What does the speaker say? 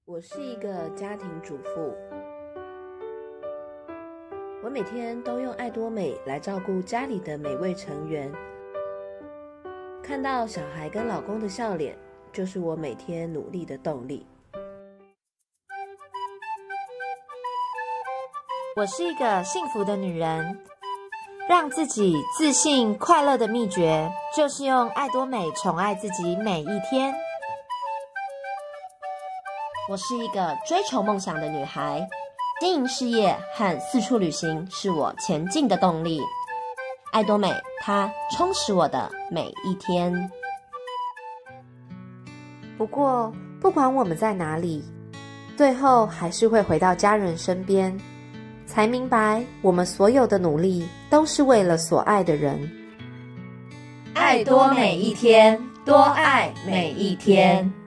我是一个家庭主妇，我每天都用爱多美来照顾家里的每位成员。看到小孩跟老公的笑脸，就是我每天努力的动力。 我是一个幸福的女人，让自己自信快乐的秘诀，就是用爱多美宠爱自己每一天。 我是一个追求梦想的女孩，经营事业和四处旅行是我前进的动力。爱多美，它充实我的每一天。 不过，不管我们在哪里，最后还是会回到家人身边，才明白我们所有的努力都是为了所爱的人。 爱多每一天，多爱每一天。